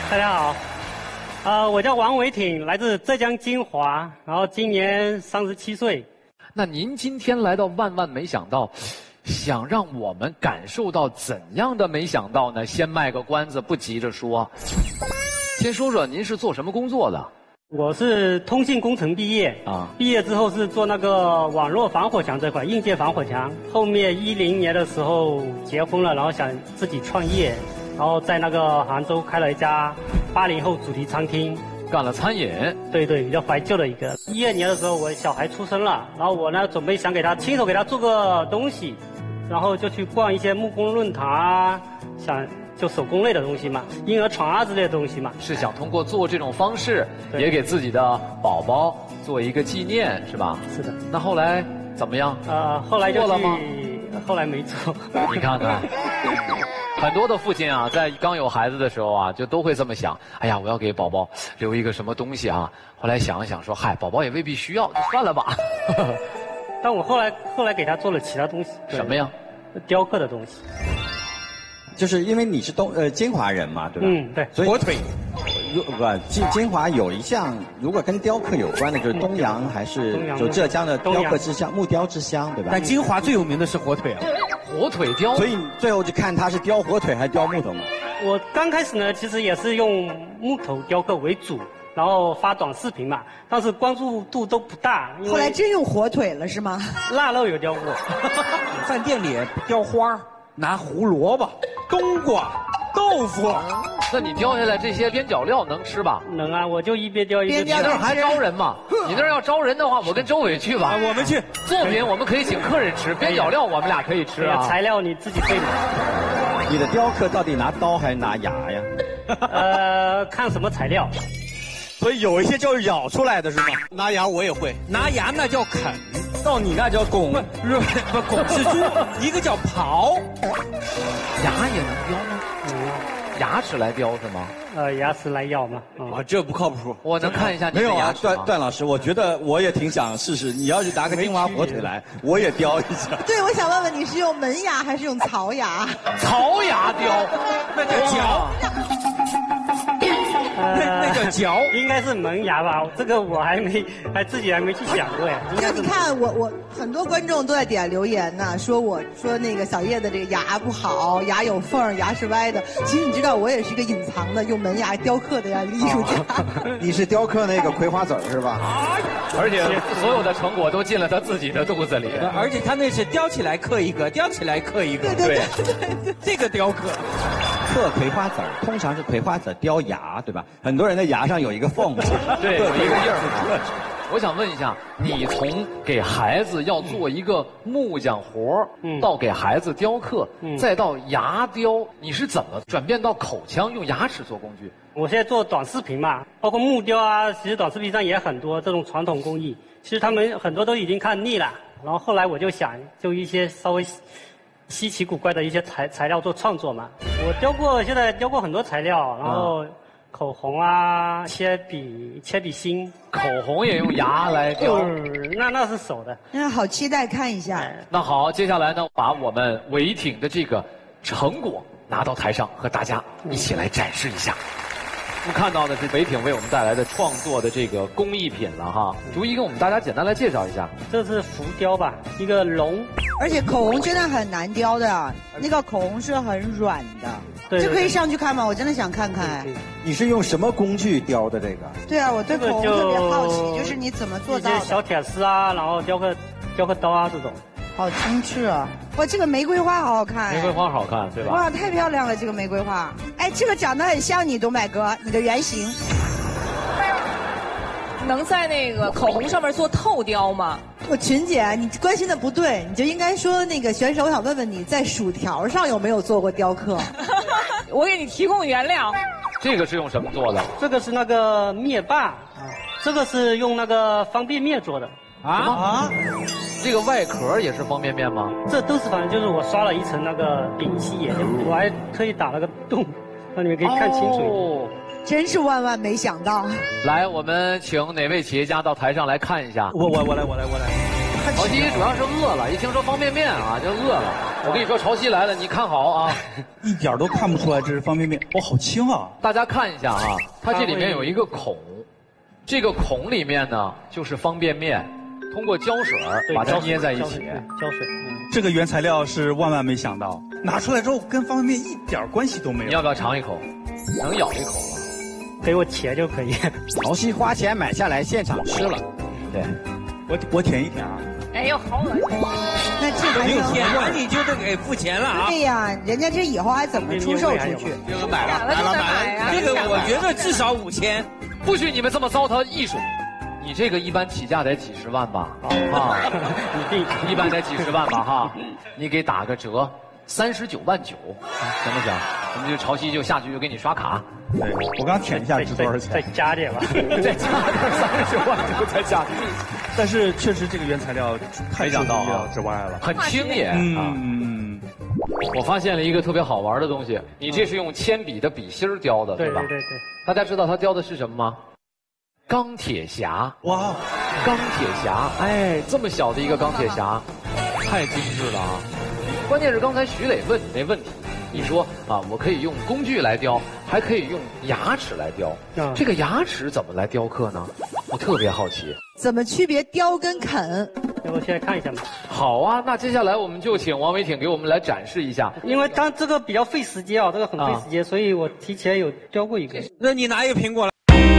大家好，我叫王伟挺，来自浙江金华，然后今年37岁。 那您今天来到万万没想到，想让我们感受到怎样的没想到呢？先卖个关子，不急着说。先说说您是做什么工作的？ 我是通信工程毕业啊，毕业之后是做那个网络防火墙这块，硬件防火墙。后面10年的时候结婚了，然后想自己创业，然后在那个杭州开了一家80后主题餐厅， 干了餐饮。 对，比较怀旧的一个。12年的时候，我小孩出生了，然后我呢准备想亲手给他做个东西，然后就去逛一些木工论坛啊，想。就手工类的东西嘛，婴儿床啊之类的东西嘛， 是想通过做这种方式，也给自己的宝宝做一个纪念，是吧？ 是的。 那后来怎么样？ 后来就做了吗？ 后来没做。 你看看，很多的父亲啊，在刚有孩子的时候啊，就都会这么想：哎呀，我要给宝宝留一个什么东西啊？后来想一想，说：嗨，宝宝也未必需要，就算了吧。 但我后来给他做了其他东西。 什么呀？ 雕刻的东西。 就是因为你是金华人嘛，对吧？ 对。 所以火腿，金华有一项，如果跟雕刻有关的，就是东阳还是就浙江的雕刻之乡，木雕之乡，对吧？ 但金华最有名的是火腿啊， 火腿雕。 所以最后就看他是雕火腿还是雕木头嘛。 我刚开始呢，其实也是用木头雕刻为主，然后发短视频嘛，但是关注度都不大。 后来真用火腿了是吗？ 腊肉有雕过， 饭店里雕花，拿胡萝卜、冬瓜、豆腐。 那你雕下来这些边角料能吃吧？ 能啊，我就一边雕一边吃。 你那儿还招人吗？你那儿要招人的话，我跟周伟去吧。 我们去。 作品我们可以请客人吃，边角料我们俩可以吃啊。 材料你自己备。 你的雕刻到底拿刀还是拿牙呀？ 看什么材料。 所以有一些就是咬出来的是吗？ 拿牙我也会，拿牙那叫啃， 到你那叫拱， 不拱是猪，一个叫刨。 牙也能雕吗？牙齿来雕是吗？ 牙齿来咬吗？ 这不靠谱。 我能看一下你的没有啊， 牙齿吗？ 段老师，我觉得我也挺想试试。你要是拿个金华火腿来，我也雕一下。 对，我想问问你是用门牙还是用槽牙？ 槽牙雕， 那叫嚼。那叫嚼， 应该是门牙吧？这个我自己还没去想过呀。 就你看，我很多观众都在底下留言呢，说那个小叶的这个牙不好，牙有缝，牙是歪的。其实你知道，我也是一个隐藏的用门牙雕刻的这样一个艺术家。 你是雕刻那个葵花籽是吧？ 而且所有的成果都进了他自己的肚子里。 而且他那是雕起来刻一个，雕起来刻一个。 对， 这个雕刻。 刻葵花籽通常是葵花籽雕牙，对吧？很多人的牙上有一个缝， 对，有一个印儿。我想问一下，你从给孩子要做一个木匠活到给孩子雕刻，再到牙雕，你是怎么转变到口腔用牙齿做工具？ 我现在做短视频嘛，包括木雕啊，其实短视频上也很多这种传统工艺，其实他们很多都已经看腻了。然后后来我就想，就一些稍微稀奇古怪的一些材料做创作嘛。我现在雕过很多材料，然后口红啊，铅笔芯， 口红也用牙来雕， 那是手的。 那好期待看一下。 那好，接下来呢，把我们伟挺的这个成果拿到台上，和大家一起来展示一下。我们看到的是伟挺为我们带来的创作的这个工艺品了哈，逐一跟我们大家简单来介绍一下。 这是浮雕吧，一个龙。 而且口红真的很难雕的，那个口红是很软的。 对， 这可以上去看吗？我真的想看看。 你是用什么工具雕的这个？ 对啊，我对口红特别好奇，就是你怎么做到的？ 一些小铁丝啊，然后雕刻刀啊这种。 好精致啊！哇，这个玫瑰花好好看。 玫瑰花好看，对吧？ 哇，太漂亮了，这个玫瑰花。哎，这个长得很像你，东柏哥，你的原型。 能在那个口红上面做透雕吗？ 群姐，你关心的不对，你就应该说那个选手，我想问问你在薯条上有没有做过雕刻？ 我给你提供原料。 这个是用什么做的？ 这个是那个灭霸，这个是用那个方便面做的。 这个外壳也是方便面吗？ 这都是反正就是我刷了一层那个丙烯颜料，我还特意打了个洞，让你们可以看清楚。 真是万万没想到。 来，我们请哪位企业家到台上来看一下？ 我来。 好，第一主要是饿了，一听说方便面啊就饿了。我跟你说，潮汐来了，你看好啊， 一点都看不出来这是方便面，哇，好轻啊！ 大家看一下啊，它这里面有一个孔，这个孔里面呢就是方便面，通过胶水把它捏在一起。 胶水。 这个原材料是万万没想到，拿出来之后跟方便面一点关系都没有。 你要不要尝一口？能咬一口吗？ 给我钱就可以。 潮汐花钱买下来现场吃了， 对， 我舔一舔啊。 哎呦，好恶心！ 那这还能舔完你就得给付钱了啊！ 对呀，人家这以后还怎么出售出去？ 这个买了， 买了， 这个我觉得至少5000。 不许你们这么糟蹋艺术。你这个一般起价得几十万吧？啊，一般得几十万吧？哈，你给打个折，39.9万，行不行？我们就潮汐就下去就给你刷卡。 对，我刚舔一下值多少钱？ 再加点吧， 再加点39万再加。 但是确实这个原材料太出乎意料之外了， 很轻也啊。我发现了一个特别好玩的东西，你这是用铅笔的笔芯雕的，对吧？ 对。 大家知道它雕的是什么吗？钢铁侠。哇，钢铁侠，哎，这么小的一个钢铁侠，太精致了啊！关键是刚才徐磊问你那问题，你说啊，我可以用工具来雕，还可以用牙齿来雕。这个牙齿怎么来雕刻呢？我特别好奇。 怎么区别雕跟啃？ 我现在看一下嘛。 好啊，那接下来我们就请王伟挺给我们来展示一下。 因为它这个比较费时间啊，这个很费时间，所以我提前有雕过一个。 那你拿一个苹果来。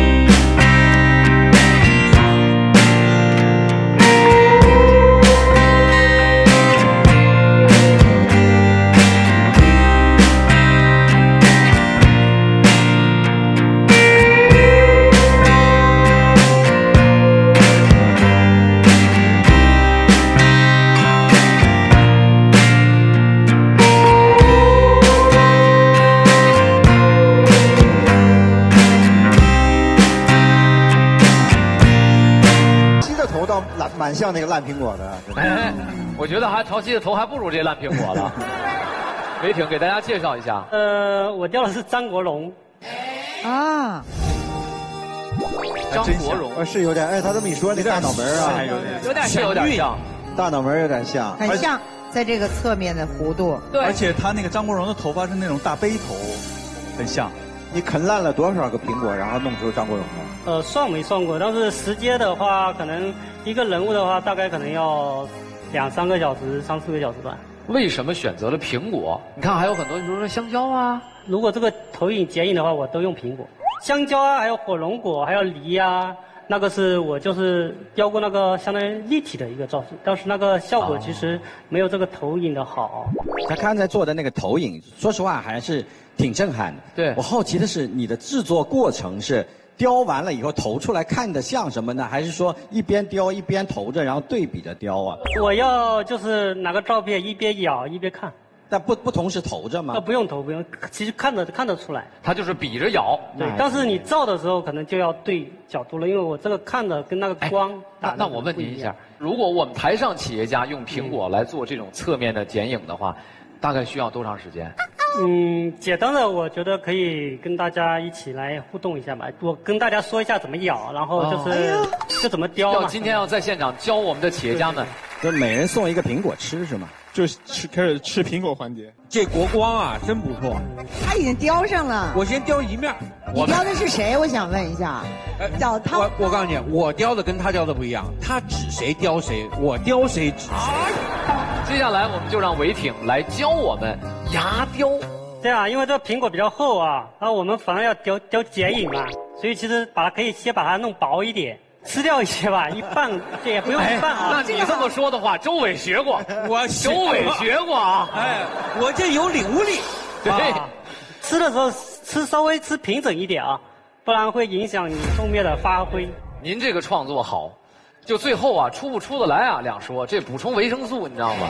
蛮像那个烂苹果的。 哎，我觉得潮汐的头还不如这烂苹果了。伟挺给大家介绍一下。 我雕的是张国荣。 啊。 张国荣是有点，哎，他这么一说，那大脑门啊， 有点像， 大脑门有点像， 很像，在这个侧面的弧度。 对， 而且他那个张国荣的头发是那种大背头，很像。 你啃烂了多少个苹果，然后弄出张国荣的？ 算没算过，但是时间的话，可能一个人物的话，大概可能要2、3个小时、3、4个小时吧。 为什么选择了苹果？你看还有很多，比如说香蕉啊。 如果这个投影剪影的话，我都用苹果。香蕉啊，还有火龙果，还有梨啊，那个是我就是雕过那个相当于立体的一个造型，但是那个效果其实没有这个投影的好。 他刚才做的那个投影，说实话还是挺震撼的。 对， 我好奇的是，你的制作过程是雕完了以后投出来看的像什么呢？还是说一边雕一边投着，然后对比着雕啊？ 我要就是拿个照片一边咬一边看。 但不同时投着吗？ 不用投，不用，其实看得出来。 它就是比着咬。 对，但是你照的时候可能就要对角度了，因为我这个看的跟那个光打的。 那我问您一下，如果我们台上企业家用苹果来做这种侧面的剪影的话，大概需要多长时间？ 简单的我觉得可以跟大家一起来互动一下吧。我跟大家说一下怎么咬，然后就怎么雕嘛。 今天要在现场教我们的企业家们， 就每人送一个苹果吃是吗？ 就是开始吃苹果环节。 这国光啊，真不错。 他已经雕上了。 我先雕一面。 你雕的是谁？我想问一下。 我告诉你，我雕的跟他雕的不一样，他指谁雕谁，我雕谁指谁。 接下来我们就让伟挺来教我们牙雕。 对啊，因为这个苹果比较厚啊，然后我们反正要雕剪影嘛，所以其实先把它弄薄一点。吃掉一些吧，一半这也不用一半啊。 那你这么说的话，周伟学过，周伟学过啊。 哎，我这有领悟力。 对， 吃的时候稍微吃平整一点啊，不然会影响你后面的发挥。 您这个创作好，就最后啊出不出得来啊两说，这补充维生素你知道吗？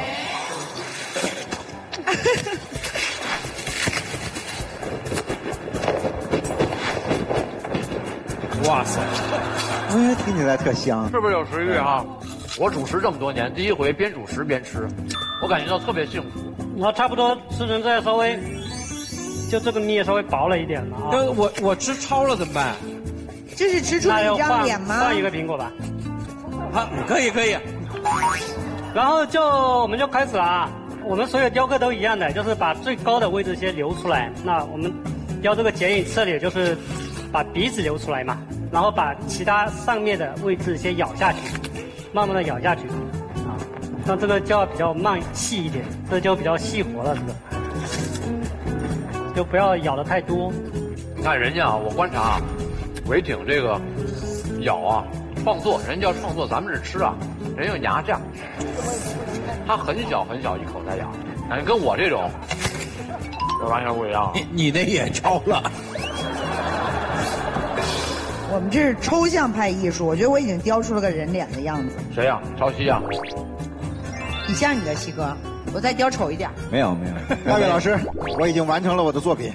哇塞！ 听起来特香， 是不是有食欲啊？我主食这么多年，第一回边主食边吃，我感觉到特别幸福。 然后差不多吃成这样，稍微就这个面稍微薄了一点了啊。 那我吃超了怎么办？ 这是吃出一张脸吗？ 换一个苹果吧。 好，可以。 然后我们就开始了啊。我们所有雕刻都一样的，就是把最高的位置先留出来。那我们雕这个剪影侧脸，就是把鼻子留出来嘛，然后把其他上面的位置先咬下去，慢慢的咬下去。啊，那这个就要比较慢细一点，这就比较细活了，这个就不要咬得太多。 你看人家啊，我观察啊，伟挺这个咬啊，创作，人家叫创作，咱们是吃啊，人用牙这样。它很小很小一口在咬，感觉跟我这种，这完全不一样。 你那也超了。 我们这是抽象派艺术，我觉得我已经雕出了个人脸的样子。 谁呀？朝夕呀？ 挺像你的，西哥。我再雕丑一点。 没有。 大卫老师，我已经完成了我的作品。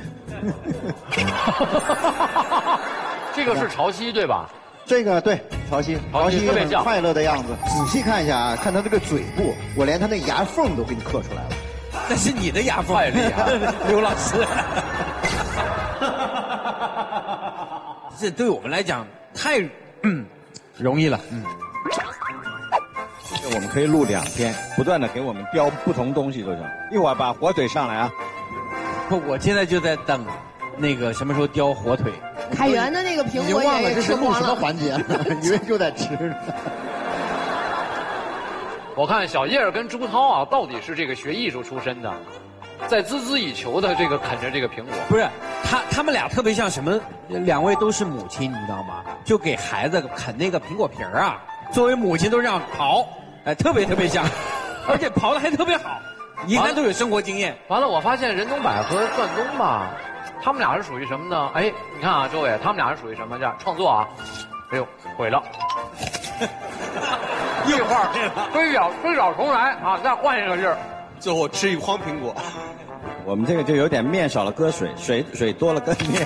这个是潮汐对吧？ 这个对，潮汐特别像很快乐的样子。仔细看一下啊，看他这个嘴部，我连他那牙缝都给你刻出来了。 那是你的牙缝， 太厉害了， 刘老师。这对我们来讲太容易了。 我们可以录2天，不断的给我们雕不同东西，就是一会儿把火腿上来啊。 不，我现在就在等那个什么时候雕火腿。 海源的那个苹果已经忘了也这是录什么吃光了。 环节了，以为就在吃呢。 我看小叶儿跟朱涛啊，到底是这个学艺术出身的，在孜孜以求的这个啃着这个苹果。 不是，他们俩特别像什么？2位都是母亲，你知道吗？就给孩子啃那个苹果皮儿啊，作为母亲都这样刨，哎，特别像，而且刨的还特别好，一看都有生活经验。 完了，我发现任东柏和段东吧，他们俩是属于什么呢？哎，你看啊，周伟，他们俩是属于什么？这样创作啊，哎呦，毁了。一会儿推倒重来啊，再换一个劲儿， 最后吃一筐苹果。 我们这个就有点面少了搁水，水多了搁面。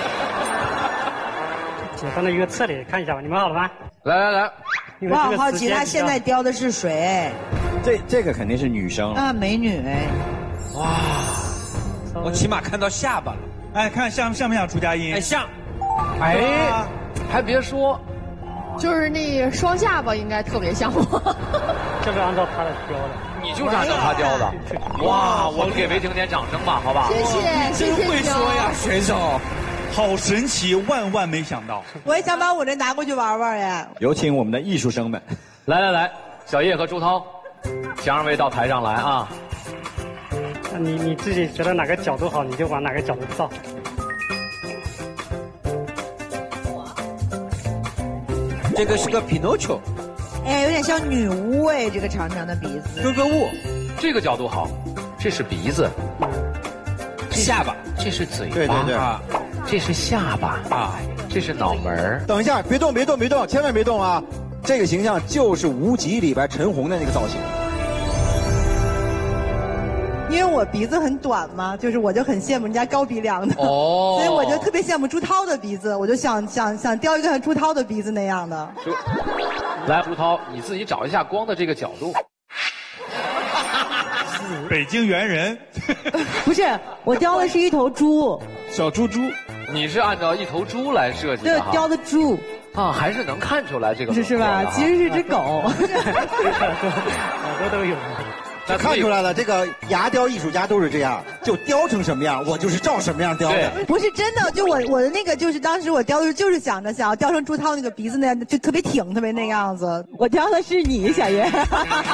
简单的一个侧脸看一下吧，你们好了吗？ 来， 我好好奇，他现在雕的是谁？ 这个肯定是女生了。 啊，美女哎！ 哇，我起码看到下巴了。 哎，看像不像朱佳音？ 哎，像。 哎，还别说。 就是那个双下巴应该特别像我， 就是按照他的雕的， 你就是按照他雕的。哇，我们给韦婷点掌声吧，好吧？ 谢谢， 真会说呀，选手，好神奇，万没想到。 我也想把我这拿过去玩玩呀。 有请我们的艺术生们， 来，小叶和朱涛，请2位到台上来啊。 那你自己觉得哪个角度好，你就往哪个角度照。 这个是个 Pinocchio， 哎，有点像女巫哎，这个长长的鼻子。 格格巫， 这个角度好，这是鼻子， 下巴， 这是嘴巴， 对啊，这是下巴啊，这是脑门儿。 等一下，别动，千万别动啊！这个形象就是《无极》里边陈红的那个造型。 因为我鼻子很短嘛，就是我就很羡慕人家高鼻梁的，所以我就特别羡慕朱涛的鼻子，我就想雕一个像朱涛的鼻子那样的。 来，朱涛，你自己找一下光的这个角度。 北京猿人， 不是，我雕的是一头猪， 小猪。 你是按照一头猪来设计的对，雕的猪。 啊，还是能看出来这个是吧？其实是只狗。 好多都有。 看出来了，这个牙雕艺术家都是这样，就雕成什么样，我就是照什么样雕的。 不是真的，就我的那个，就是当时我雕的时候，就是想要雕成朱涛那个鼻子那样，就特别挺，特别那个样子。我雕的是你，小月。 不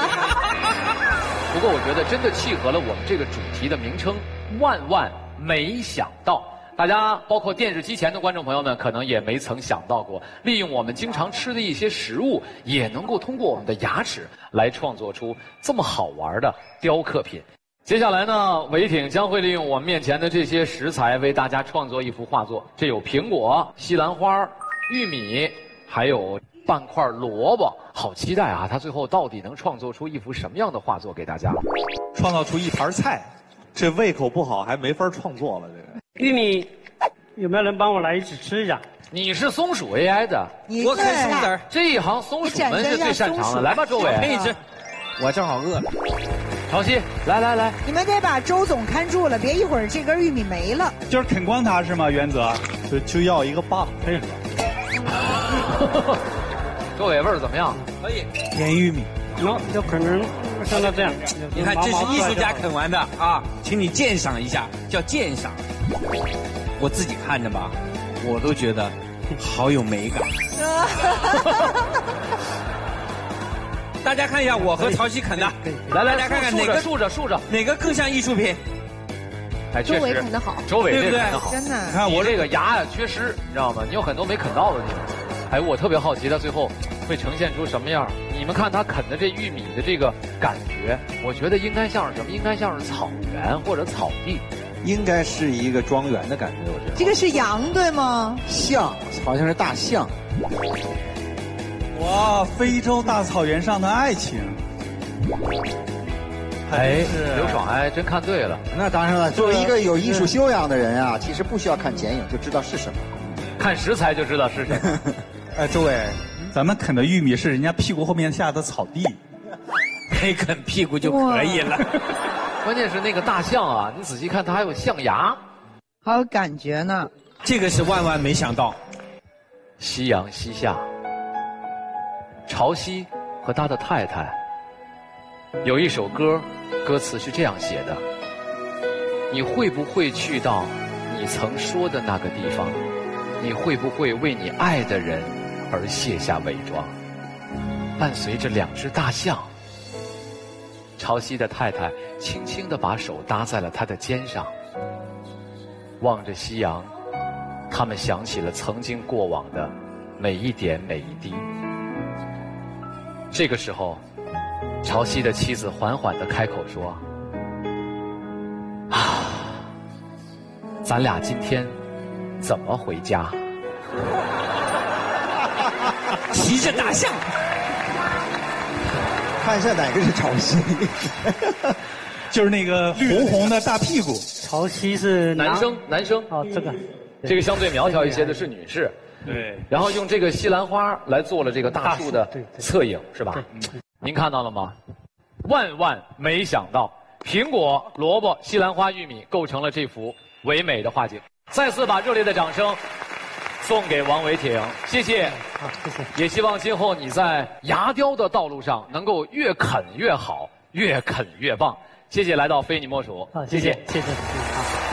过我觉得真的契合了我们这个主题的名称，万没想到。大家包括电视机前的观众朋友们，可能也没曾想到过，利用我们经常吃的一些食物，也能够通过我们的牙齿来创作出这么好玩的雕刻品。接下来呢，韦挺将会利用我们面前的这些食材，为大家创作一幅画作。这有苹果、西兰花、玉米，还有半块萝卜。好期待啊！他最后到底能创作出一幅什么样的画作给大家？ 创造出一盘菜，这胃口不好还没法创作了。这个玉米，有没有人帮我来一起吃一下？ 你是松鼠 AI 的， 我啃松子儿， 这一行松鼠们是最擅长的。来吧，周伟， 可以吃。我正好饿了。 潮汐，来， 你们得把周总看住了，别一会儿这根玉米没了。 就是啃光它是吗？原则就要一个棒，可以。 周伟味儿怎么样？ 可以。 甜玉米， 就可能像到这样。 你看，这是艺术家啃完的啊，请你鉴赏一下，叫鉴赏。我自己看着吧，我都觉得好有美感。大家看一下我和曹曦啃的，来，大家看看哪个竖着， 哪个更像艺术品？ 哎，确实， 周围啃得好， 周围这个啃得好。 真的。 你看我这个牙呀缺失，你知道吗？你有很多没啃到的地方。哎，我特别好奇它最后会呈现出什么样。你们看它啃的这玉米的这个感觉，我觉得应该像是什么？应该像是草原或者草地。 应该是一个庄园的感觉，我觉得。 这个是羊对吗？ 象，好像是大象。 哇，非洲大草原上的爱情。 哎，刘爽还真看对了。 那当然了，作为一个有艺术修养的人啊，其实不需要看剪影就知道是什么， 看食材就知道是什么。 哎，诸位，咱们啃的玉米是人家屁股后面下的草地， 没啃屁股就可以了。 关键是那个大象啊，你仔细看，它还有象牙， 好有感觉呢。 这个是万万没想到。 夕阳西下，潮汐和他的太太有一首歌，歌词是这样写的：你会不会去到你曾说的那个地方？你会不会为你爱的人而卸下伪装？伴随着2只大象，潮汐的太太轻轻地把手搭在了他的肩上，望着夕阳，他们想起了曾经过往的每一点每一滴。这个时候，潮汐的妻子缓缓地开口说：“啊，咱俩今天怎么回家？” 骑着大象， 看一下哪个是潮汐， 就是那个红红的大屁股。 潮汐是男生哦， 这个相对苗条一些的是女士。 对， 然后用这个西兰花来做了这个大树的侧影，是吧？您看到了吗？万万没想到，苹果、萝卜、西兰花、玉米构成了这幅唯美的画景。再次把热烈的掌声送给王维挺，谢谢。 好，谢谢。 也希望今后你在牙雕的道路上能够越啃越好，越啃越棒。谢谢来到非你莫属。 好，谢谢，谢谢。好。